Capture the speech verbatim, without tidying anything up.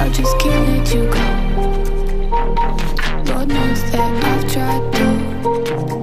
I just can't let you go. Lord knows that I've tried to.